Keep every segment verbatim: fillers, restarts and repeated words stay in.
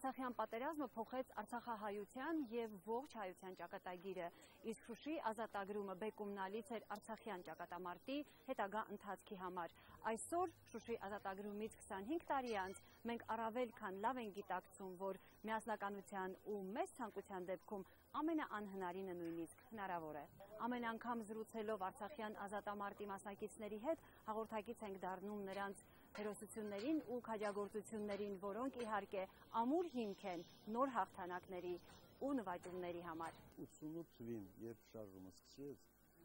Արցախյան պատերազմը փոխեց արցախահայության և ողջ հայության ճակատագիրը, իսկ Շուշի ազատագրումը բեկումնալից էր արցախյան ճակատամարտի հետագա ընթացքի համար։ Այսօր Շուշի ազատագրումից քսանհինգ տարի անց մենք առավել քան լավ ենք գիտակցում, որ միասնականության ու մեծ ցանկության դեպքում ամենաանհնարինը նույնիսկ հնարավոր է։ Ամեն անգամ զրուցելով արցախյան ազատամարտի մասնակիցների հետ հաղորդակից ենք դառնում նրանց հերոսություններին ու քաջագործություններին, որոնք իհարկե ամուր հիմք են նոր հաղթանակների ու նվաճումների համար։ ութսունութ թվին, երբ շարժումը սկսեց,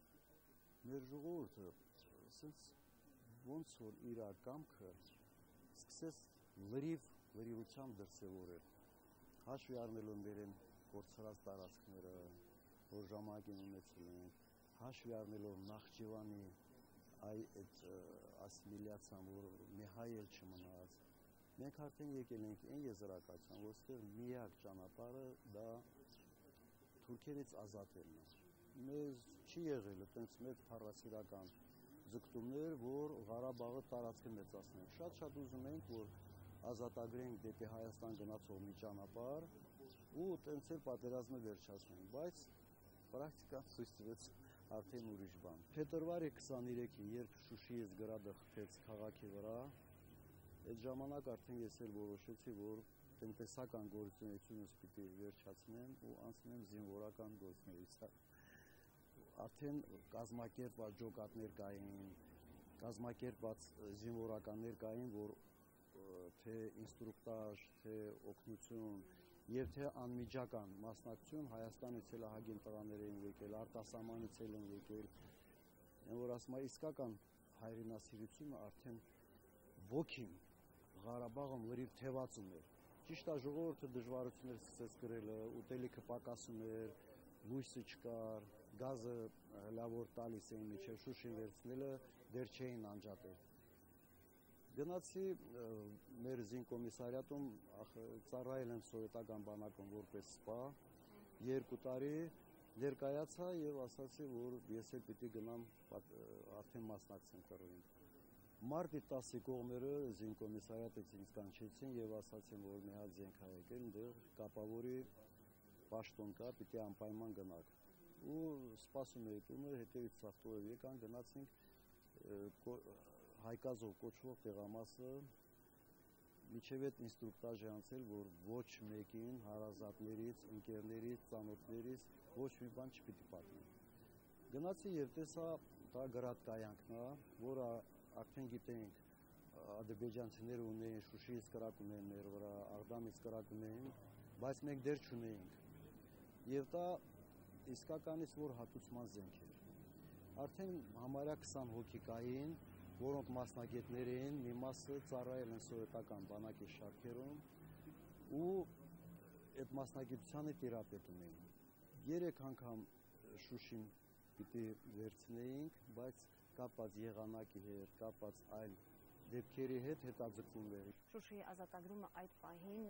մեր ժողովուրդը ասենց ոնց որ իր կամքը սկսեց լրիվ լրիվությամբ դրսևորել, հաշվի առնելով մեր են կորցրած տարածքները, որ ժամանակին ունեցել են, հաշվի առնելով Նախճիվանի այ այդ ասիմիլյացիան, որ մի հայ էլ չմնաց, մենք արդեն եկել ենք այն եզրակացության, որ ստեղ միակ ճանապարհը դա թուրքերից ազատելն է։ Մեզ չի եղել այդպես մեծ փառասիրական ձգտումներ, որ Ղարաբաղը տարածքը մեծացնենք։ Շատ-շատ ուզում ենք, որ ազատագրենք դեպի Հայաստան գնացող մի ճանապարհ ու այդպես էլ պատերազմը վերջացնենք, բայց պրակտիկան ցույց տվեց արդեն ուրիշ բան։ Փետրվարի քսաներեքին, երբ Շուշիից գրադը խփեց քաղաքի վրա, այդ ժամանակ արդեն ես էլ որոշեցի, որ տնտեսական գործունեությունս պիտի վերջացնեմ ու անցնեմ զինվորական գործունեության։ Արդեն կազմակերպված ջոկատներ կային, կազմակերպված զինվորականներ կային, որ թե ինստրուկտաժ, թե օգնություն և թե անմիջական մասնակցություն Հայաստանից էլ ահագին տղաներ էին եկել, արտասահմանից էլ են եկել, որ ասում է իսկական հայրենասիրությունը արդեն ոգին Ղարաբաղում լրիվ թևածում էր։ Ճիշտ է, ժողովուրդը դժվարություններ սկսեց կրել, ուտելիքը պակասում էր, լույսը չկար, գազը լավոր տալիս էին մինչև Շուշին վերցնելը դեռ չէին անջատել։ Գնացի մեր զինկոմիսարիատում ծառայել եմ սովետական բանակում որպես սպա, երկու տարի ներկայացա և ասացի, որ ես էլ պիտի գնամ արդեն մասնակցեմ կռվին։ Մարտի տասի կողմերը զինկոմիսարիատից ինձ կանչեցին և ասացին, որ մի հատ զենք ա եկել, այնտեղ կապավորի պաշտոն կա, պիտի անպայման գնաք։ Ու սպասում էի տունը, հետևից ծախտով եկան, գնացինք Հայկազով կոչվող տեղամասը, մինչև այդ ինստրուկտաժ է անցել, որ ոչ մեկին հարազատներից, ընկերներից, ծանոթներից ոչ մի բան չպիտի պատմի։ Գնացի և տեսա դա գրադկայանքն է, որը արդեն գիտենք ադրբեջանցիները ունեին, Շուշիից կրակ ունեին մեր վրա, Աղդամից կրակ ունեին, բայց մենք դեռ չունեինք։ Եվ դա իսկականից որ հատուցման զենք էր։ Արդեն համարյա քսան հոգի կային, որոնք մասնագետներ էին, մի մասը ծառայել են սովետական բանակի շարքերում ու այդ մասնագիտությանը տիրապետում էին։ Երեք անգամ Շուշին պիտի վերցնեինք, բայց կապված եղանակի հետ, կապված այլ դեպքերի հետ հետաձգումներ։ Շուշիի ազատագրումը այդ պահին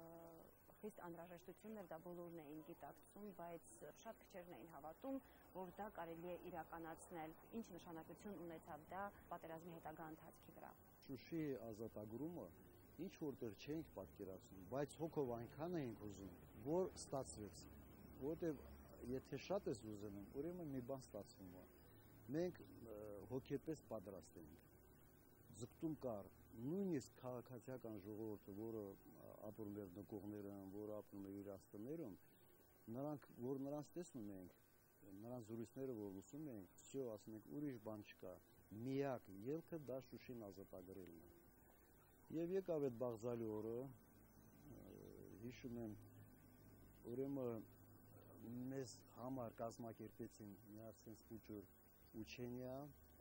խիստ անհրաժեշտություն էր, դա բոլորն էին գիտակցում, բայց շատ քչերն էին հավատում, որ դա կարելի է իրականացնել։ Ինչ նշանակություն ունեցավ դա պատերազմի հետագա ընթացքի վրա։ Շուշիի ազատագրումը ինչ որտեղ չէինք պատկերացնում, բայց հոգով այնքան էինք ուզում, որ ստացվեց։ Որովհետև եթե շատ ես ուզում, ուրեմն մի բան ստացվում է։ Մենք հոգեպես պատրաստ էինք։ Ձգտում կար, նույնիսկ քաղաքացիական ժողովուրդը, որը ապրում էր նկողները, որը ապրում էր իրաց տներում, նրանք, որ նրանց տեսնում ենք, նրանց զրույցները, որ լսում ենք, всё, ասում ենք, ուրիշ բան չկա, միակ ելքը դա Շուշին ազատագրելն է։ Եվ եկավ այդ բաղձալի օրը, հիշում եմ, ուրեմն մեզ համար կազմակերպեցին մի ասենց փուճուր ուչենիա,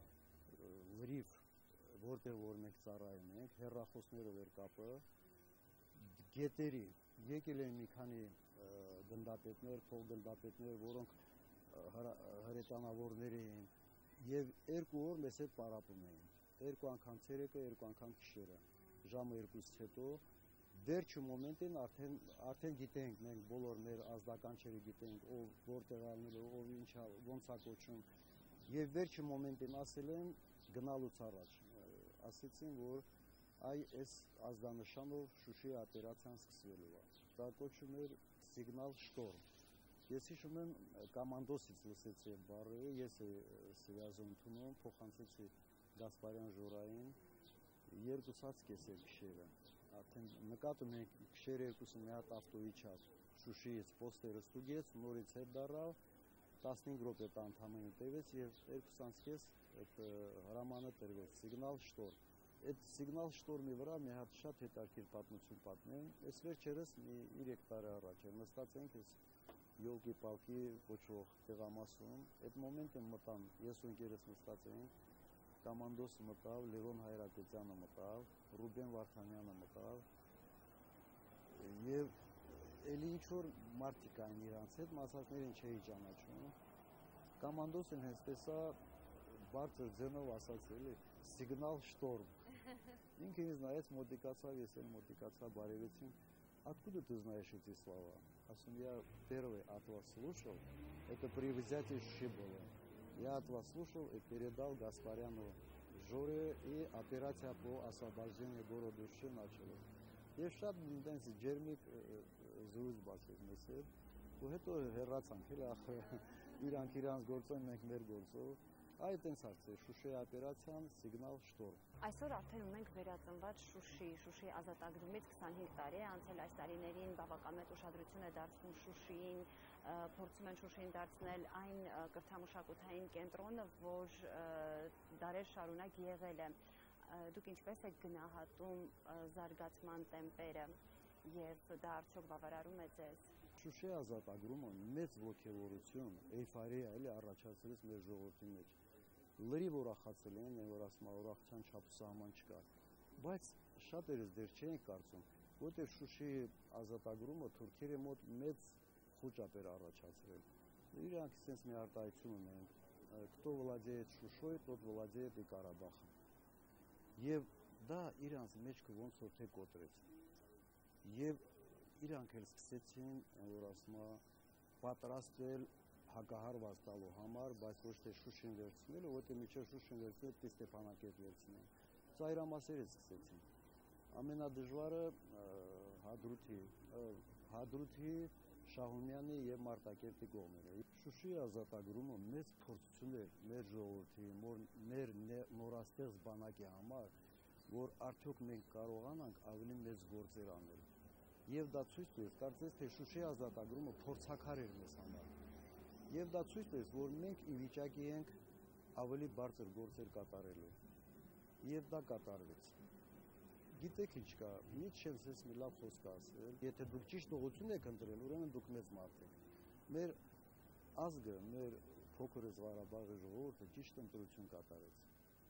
լրիվ որտեղ որ մենք ծառայում ենք, հեռախոսներով էր կապը, գետերի, եկել են մի քանի գնդապետներ, փոխգնդապետներ, որոնք հրետանավորներ էին, և երկու օր մեզ հետ պարապում էին, երկու անգամ ցերեկը, երկու անգամ գիշերը, ժամը երկուսից հետո, վերջի մոմենտին արդեն գիտենք, մենք բոլոր մեր ազդականչերը գիտենք, ով որտեղ ալնել է, ով ինչա, ոնց է կոչում, և վերջի մոմենտին ասել են գնալուց առաջ, ասեցին, որ այ այս ազդանշանով Շուշիի օպերացիան սկսվելու է։ դա կոչում էր սիգնալ շտորմ։ Ես հիշում եմ կոմանդոսից լսեցի այդ բառը, ես Սևազոն ընդունում փոխանցեցի Գասպարյան Ժորային երկուսած կեսեր քշերը։ Արդեն նկատում ենք քշերը երկուսը մի հատ ավտոյի չափ Շուշիից պոստերը ստուգեց, նորից հետ դառավ, տասնհինգ րոպե ընդամենը տևեց եւ երկուսանց կես այդ հրամանը տրվեց սիգնալ շտորմ։ Այդ սիգնալ շտորմի վրա մի հատ շատ հետաքրքիր պատմություն պատմեմ։ Այս վերջերս մի երեք տարի առաջ նստած ենք այս յոլկի պալկի կոչվող տեղամասում, այդ մոմենտը մտան, ես ու ընկերս նստած էինք, կոմանդոսը մտավ, Լևոն Հայրապետյանը մտավ, Ռուբեն Վարդանյանը մտավ, եւ էլի ինչ-որ մարդիկ այն իրանց հետ, մասնակիցներին չէի ճանաչում, կոմանդոսն հենց տեսա բարձր ձենով ասաց էլի, սիգնալ շտորմ, ինքը ինձ նայեց, մոտիկացավ, ես էլ մոտիկացա, բարևեցին, откуда ты знаешь эти слова? Ասում я первый от вас слушал, это при взятии Шуши было. Я от вас слушал и передал Гаспаряну Жоре, и операция по освобождению города Шуши началась. Ես շատ ինտենս ջերմիկ զրույց բացեց մեզ հետ, ու հետո հեռացանք, էլի ախր իրանք իրանց գործով, մենք մեր գործով, այդ այնց հարցեր, Շուշիի օպերացիան, սիգնալ շտորմ։ Այսօր արդեն ունենք վերածնված Շուշի, Շուշի ազատագրումից քսանհինգ տարի է անցել, այս տարիներին բավական մեծ ուշադրություն է դարձվում Շուշիին, փորձում են Շուշիին դարձնել այն կրթամշակութային կենտրոնը, որ դարեր շարունակ եղել է։ Դուք ինչպես եք գնահատում զարգացման տեմպերը եւ դա արդյոք բավարարում է ձեզ։ Շուշիի ազատագրումը մեծ ոգևորություն, էյֆորիա էլի առաջացրեց մեր ժողովրդի մեջ։ Լրիվ ուրախացել են, որ ասում ուրախության չափ սահման չկա։ Բայց շատերս դեռ չեն կարծում, որտեղ Շուշիի ազատագրումը թուրքերի մոտ մեծ խոճապ էր առաջացրել։ Իրանք sense մի արտահայտություն ունեն, кто владеет Շուշой, тот владеет и Ղարաբաղом։ Եվ դա իրանց մեջքը ոնց որ թե կոտրեց։ Եվ իրանք էլ սկսեցին, որ ասում է, պատրաստվել հակահարված տալու համար, բայց ոչ թե Շուշին վերցնելու, որտեղ միջև Շուշին վերցնել, պիտի Ստեփանակերտ վերցնեն։ Ծայրամասերից սկսեցին։ Ամենադժվարը Հադրութի, Հադրութի, Շահումյանի եւ Մարտակերտի կողմերը։ Շուշիի ազատագրումը մեծ փորձություն էր մեր ժողովրդի, մեր նորաստեղծ բանակի համար, որ արդյոք մենք կարողանանք ավելի մեծ գործեր անել։ Եվ դա ցույց տվեց, կարծես թե Շուշիի ազատագրումը փորձաքար էր մեզ համար։ Եվ դա ցույց տվեց, որ մենք ի վիճակի ենք ավելի բարձր գործեր կատարելու։ Եվ դա կատարվեց։ Գիտեք ինչ կա, Նիցշեն ցես մի լավ խոսք ասել, եթե դուք ճիշտ ուղղություն եք ընտրել, ուրեմն դուք մեծ մարդ եք։ Մեր ազգը, մեր փոքր Ղարաբաղի ժողովուրդը ճիշտ ընտրություն կատարեց։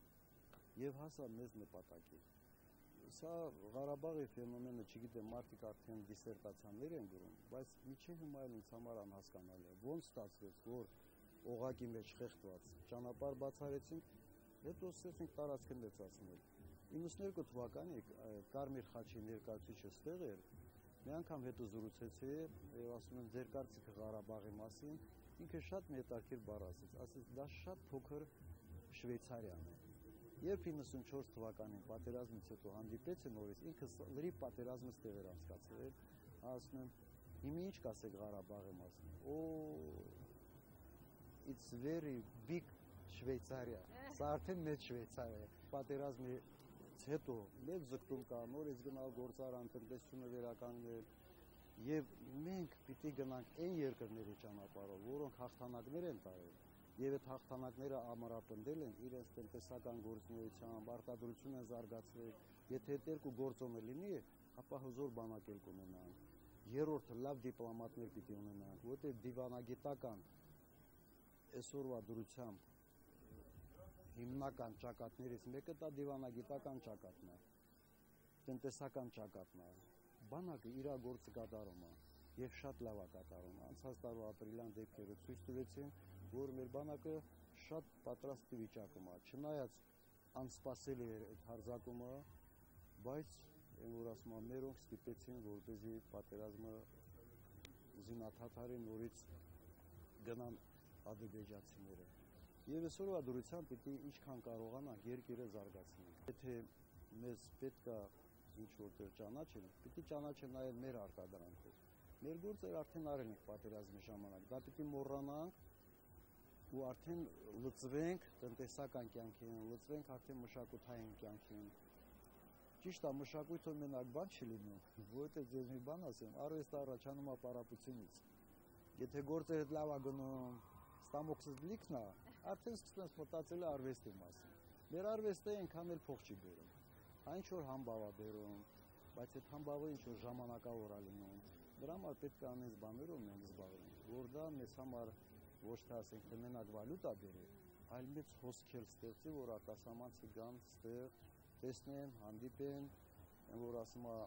Եվ հասավ մեծ նպատակի։ Սա Ղարաբաղի ֆենոմենը, չգիտեմ, մարդիկ արդեն դիսերտացիաներ են գրում, բայց միջին հիմա էլ ինձ համար անհասկանալի է։ Ոնց ստացվեց, որ օղակի մեջ խեղդված ճանապարհ բացարեցինք, հետո սկսեցինք տարածքը մեծացնել։ իննսունյոթ թվականի Կարմիր խաչի ներկայացուցիչը ստեղ էր, մի անգամ հետո զրուցեցի եւ ասում եմ ձեր կարծիքը Ղարաբաղի մասին, ինքը շատ մի հետաքրքիր բառ ասեց, ասեց դա շատ փոքր Շվեյցարիան է։ Երբ իննսունչորս թվականին պատերազմից հետո հանդիպեցի նորից, ինքս լրիվ պատերազմը ստեղ էր անցկացրել, ասում եմ, հիմա ինչ կասեք Ղարաբաղի մասին։ Օ it's very big Շվեյցարիա։ Սա արդեն մեծ Շվեյցարիա է։ Պատերազմի հետո մեծ ձգտում կա նորից գնալ գործարան, տնտեսությունը վերականգնել եւ մենք պիտի գնանք այն երկրների ճանապարհով, որոնք հաղթանակներ են տարել եւ այդ հաղթանակները ամրապնդել են իրենց տնտեսական գործունեությամբ, արտադրություն են զարգացրել։ Եթե այդ երկու գործոնը լինի, ապա հզոր բանակ էլ կունենանք։ Երրորդը լավ դիպլոմատներ պիտի ունենանք, որտեղ դիվանագիտական այսօրվա դրությամբ հիմնական ճակատներից մեկը դա դիվանագիտական ճակատն է, տնտեսական ճակատն է, բանակը իր գործը կատարում է եւ շատ լավ է կատարում։ Անցած տարվա ապրիլյան դեպքերը ցույց տվեցին, որ մեր բանակը շատ պատրաստ վիճակում է, չնայած անսպասելի էր այդ հարձակումը, բայց այն որ ասում եմ, մերոնք ստիպեցին, որպեսզի պատերազմը զինաթաթարի նորից գնան ադրբեջանցիները։ Եվ այսօրվա դրությամբ պիտի ինչքան կարողանանք երկիրը զարգացնենք։ Եթե մեզ պետք է ինչ որտեղ ճանաչել, պիտի ճանաչեն նաև մեր արտադրանքով։ Մեր գործերը արդեն արել ենք պատերազմի ժամանակ, դա պիտի մոռանանք ու արդեն լծվենք տնտեսական կյանքին, լծվենք արդեն մշակութային կյանքին։ Ճիշտ է, մշակույթը մենակ բան չի լինում, որովհետև ձեզ մի բան ասեմ, արվեստը առաջանում է պարապությունից։ Եթե գործերը լավ է գնում, ստամոքսից լիքն է, արդեն սկսում ես մտածել արվեստի մասին։ Մեր արվեստը այնքան էլ փող չի բերում։ Այն ինչ որ համբավ է բերում, բայց այդ համբավը ինչ որ ժամանակավոր է լինում։ Դրա համար պետք է անես բաներով մենք զբաղվենք, որ դա մեզ համար ոչ թե ասենք թե մենակ վալյուտա բերի, այլ մեծ հոսքեր ստեղծի, որ արտասահմանցի գան ստեղ, տեսնեն, հանդիպեն, որ ասում է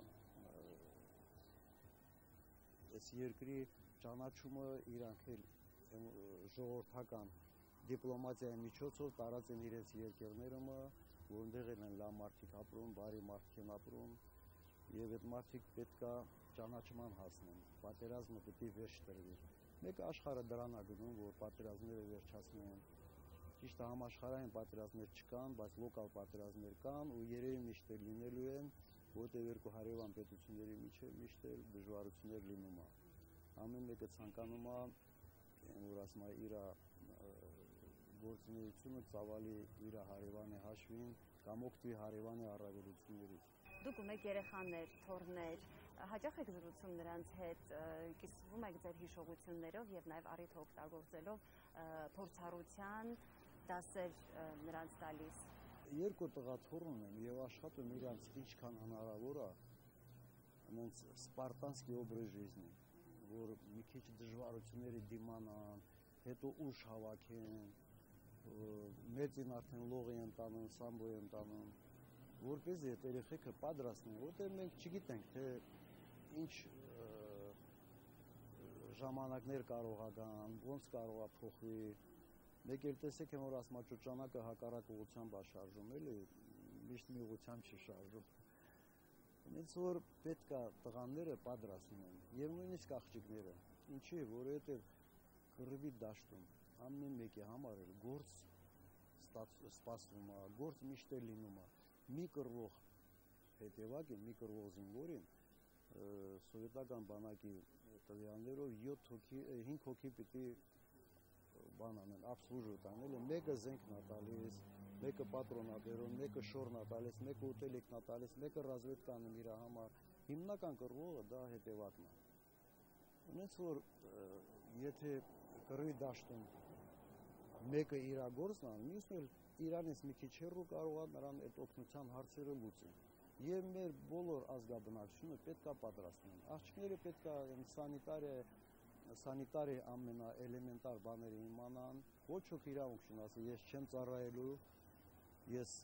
այս երկրի ճանաչումը իրանք էլ ժողովրդական դիպլոմատիայի միջոցով տարածեն իրենց երկրներումը, որտեղ են լավ մարդիկ ապրում, բարի մարդիկ են ապրում, եւ այդ մարդիկ պետք է ճանաչման հասնեն, պատերազմը պետք է վերջ տրվի։ Մեկը աշխարհը դրան է գնում, որ պատերազմները վերջացնեն։ Ճիշտ է, համաշխարհային պատերազմներ չկան, բայց լոկալ պատերազմներ կան ու երևի միշտ էլ լինելու են, որտեղ երկու հարևան պետությունների միջև միշտ էլ դժվարություններ լինում է։ Ամեն մեկը ցանկանում է, որ ասում է իր գործունեությունը ծավալի իր հարևանի հաշվին կամ օգտվի հարևանի առավելություններից։ Դուք ունեք երեխաներ, թոռներ, հաճախ եք զրուցում նրանց հետ, կիսվում եք ձեր հիշողություններով եւ նաեւ առիթը օգտագործելով փորձառության դասեր նրանց տալիս։ Երկու տղա թոռ ունեմ եւ աշխատում իրանց ինչքան հնարավոր է այնց սպարտանսկի օբրեժ жизни, որ մի քիչ դժվարությունների դիմանան, հետո ուժ հավաքեն, մեծին արդեն լողի են տանում, սամբո են տանում, որպեսզի այդ երեխեքը պատրաստեն, որտեղ մենք չգիտենք, թե ինչ ժամանակներ կարող է գան, ոնց կարող է փոխվի։ Մեկ էլ տեսեք եմ, որ ասում է ճուճանակը հակառակ ուղղությամբ է շարժում, էլի միշտ մի ուղղությամբ չի շարժում։ Ինձ որ պետք է տղաները պատրաստում են, եւ նույնիսկ աղջիկները։ Ինչի, որովհետեւ կռվի դաշտում ամեն մեկի համար էլ գործ սպասվում է, գործ միշտ է լինում է։ Մի կռվող հետևակին, մի կռվող զինվորին սովետական բանակի տվյալներով յոթ հոգի, հինգ հոգի պիտի բան անեն, աբսլուժուտ անել, մեկը զենքն է տալիս, մեկը պատրոնաբերում, մեկը շորն է տալիս, մեկը ուտելիքն է տալիս, մեկը ռազվեդկա անում իր համար։ Հիմնական կռվողը դա հետևակն է։ Ունենց որ եթե կռվի դաշտում մեկը իր գործն անում, մյուսն էլ իրանից մի քիչ հեռու կարող է նրան այդ օգնության հարցերը լուծեն։ Եվ մեր բոլոր ազգաբնակչությունը պետք է պատրաստվեն։ Աղջիկները պետք է սանիտարիա սանիտարի ամենաէլեմենտար բաները իմանան, ոչ ոք իրավունք չունի, ասի ես չեմ ծառայելու, ես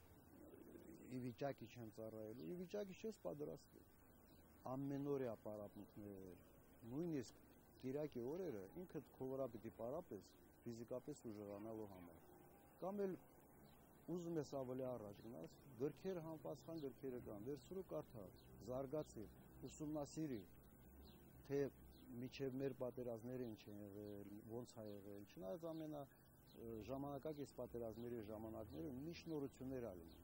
ի վիճակի չեմ ծառայելու, ի վիճակի չես պատրաստվել։ Ամենօրյա պարապմունքներ, նույնիսկ կիրակի օրերը ինքդ քո վրա պիտի պարապես ֆիզիկապես ուժեղանալու համար։ Կամ էլ ուզում ես ավելի առաջ գնաս, գրքերը համապատասխան գրքերը կան, վերցրու կարդա, զարգացի, ուսումնասիրի, թե միջև մեր պատերազմները ինչ են եղել, ոնց է եղել, չնայած ամենա ժամանակակից պատերազմների ժամանակներում մի շնորհություններ ա լինում։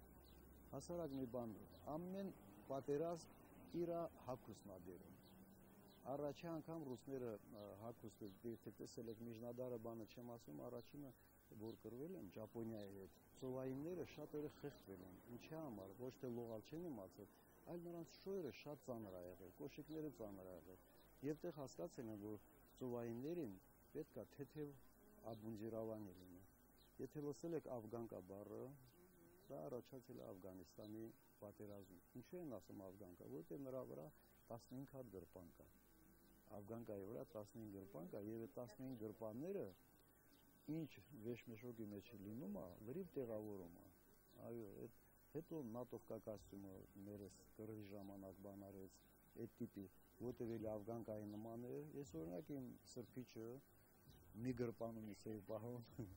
Հասարակ մի բան, ամեն պատերազմ իր հագուստն ա բերում։ Առաջի անգամ ռուսները հագուստ, եթե տեսել եք Միջնադարը բանը չեմ ասում, առաջինը որ կռվել են Ճապոնիայի հետ, ծովայինները շատերը խեղդվել են, ինչի համար, ոչ թե լողալ չեն իմացել, այլ նրանց շոյերը շատ ծանր ա եղել, կոշիկները ծանր ա եղել, եւ տեղ հասկացել են, որ ծովայիններին պետք է թեթև աբունջիրավանի լինի։ Եթե լսել եք Աֆգանկա բառը, դա առաջացել է Աֆղանստանի պատերազմում։ Ինչու են ասում Աֆգանկա, որտեղ նրա վրա տասնհինգ հատ գրպան կա։ Աֆգանկայի վրա տասնհինգ գրպան կա եւ այդ տասնհինգ գրպանները ինչ վեշմեշոկի մեջ լինում է, լրիվ տեղավորում է։ Այո, այդ հետո նատովկա կոստյումը ներս կռվի ժամանակ բան արեց, այդ տիպի, որտեղ էլ Աֆգանկայի նման է, ես օրինակ իմ սրբիչը մի գրպանում է սև պահում,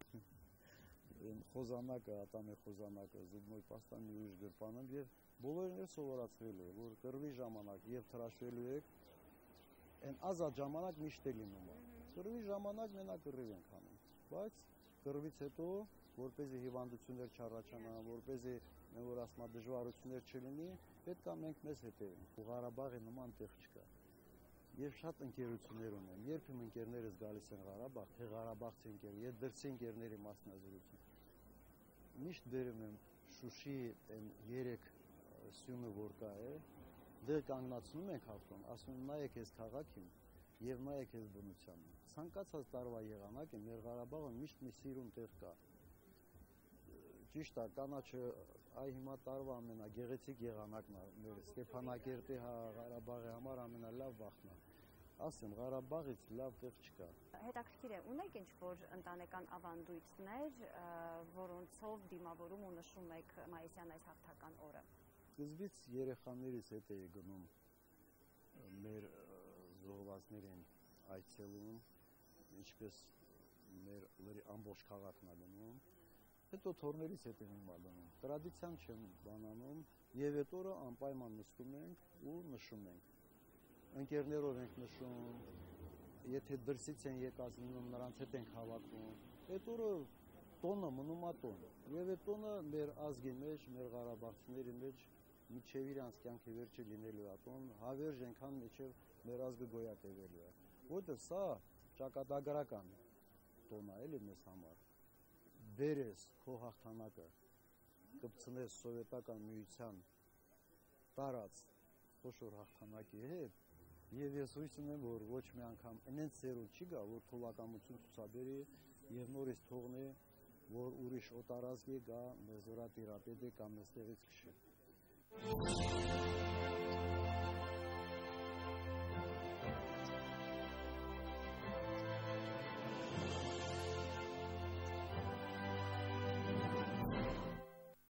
խոզանակը, ատամի խոզանակը, զուգմոյ պաստան մի ուրիշ գրպանում եւ բոլորին էլ սովորացրել է, որ կռվի ժամանակ եւ թրաշվելու եք, այն ազատ ժամանակ միշտ է լինում է։ Կռվի ժամանակ մենակ կռիվ ենք անում, բայց կռվից հետո որպեսզի հիվանդություններ չառաջանան, որպեսզի մենք որ ասում ենք դժվարություններ չլինի, պետք է մենք մեզ հետևենք։ Ղարաբաղի նման տեղ չկա։ Ես շատ ընկերություններ ունեմ, երբ իմ ընկերներս գալիս են Ղարաբաղ, թե Ղարաբաղցի ընկեր, ես դրսի ընկերների մասնազրույցում միշտ բերում եմ Շուշի այն երեք սյունը որ կա է, դեր կանգնացնում ենք ավտոն, ասում եմ նայեք այս քաղաքին եւ նայեք այս բնությանը։ Ցանկացած տարվա եղանակ է մեր Ղարաբաղը միշտ մի սիրուն տեղ կա։ Ճիշտ է, կանաչը այ հիմա տարվա ամենագեղեցիկ եղանակն է մեր Ստեփանակերտի Ղարաբաղի համար ամենալավ վաղն է։ Ասեմ, Ղարաբաղից լավ տեղ չկա։ Հետաքրքիր է, ունեք ինչ-որ ընտանեկան ավանդույթներ, որոնցով դիմավորում ու նշում եք մայիսյան այս հաղթական օրը։ Սկզբից երեխաներիս հետ էի գնում մեր զոհվածներին այցելում, ինչպես մեր ամբողջ քաղաքն է գնում, հետո թորներից հետ եմ ալնում։ Տրադիցիան չեմ բանանում, եւ այդ օրը անպայման նստում ենք ու նշում ենք։ Ընկերներով ենք նշում, եթե դրսից են եկած լինում, նրանց հետ ենք հավաքում։ Այդ օրը տոնը մնում է տոն, եւ այդ տոնը մեր ազգի մեջ, մեր ղարաբաղցիների մեջ միջև իրանց կյանքի վերջը լինելու է, տոն հավերժ ենքան միջև մեր ազգը գոյատևելու է, որտեղ սա ճակատագրական տոն է էլի մեզ համար։ Բերես քո հաղթանակը, կպցնես սովետական միության տարած խոշոր հաղթանակի հետ, եւ ես հույս ունեմ, որ ոչ մի անգամ այնց ծերուն չի գա, որ թուլակամություն ցուցաբերի եւ նորից թողնի, որ ուրիշ օտարազգի գա մեզ վրա տիրապետի կամ մեզ տեղից քշի։